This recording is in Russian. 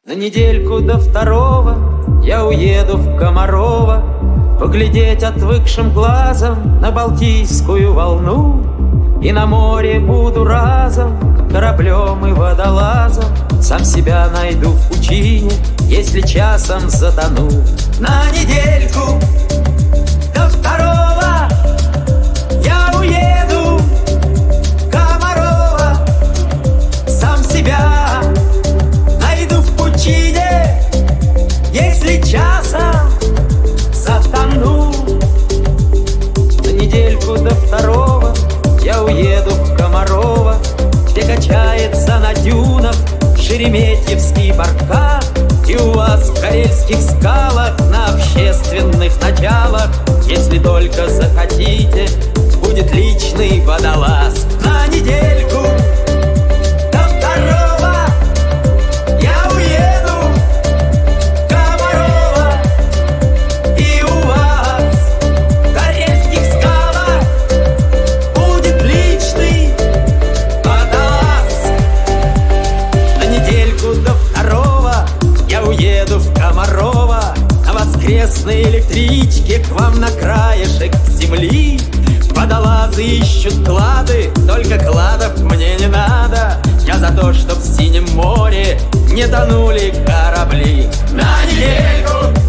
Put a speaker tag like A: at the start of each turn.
A: На недельку до второго я уеду в Комарово поглядеть отвыкшим глазом на Балтийскую волну. И на море буду разом кораблем и водолазом. Сам себя найду в пучине, если часом затону. На недельку до второго я уеду в Комарово. Сам себя найду в пучине, если часом затону. На недельку до второго я уеду в Комарово, где качается на дюнах шереметьевский баркас. И у вас в карельских скалах на общественных началах, если только захотите, будет личный водолаз. На недельку до второго я уеду в Комарово, и у вас в карельских скалах будет личный водолаз. На недельку до второго я уеду в Комарово на воскресной электричке к вам на краешек земли. Водолазы ищут клады, только кладов мне не надо. Я за то, чтоб в синем море не тонули корабли. На недельку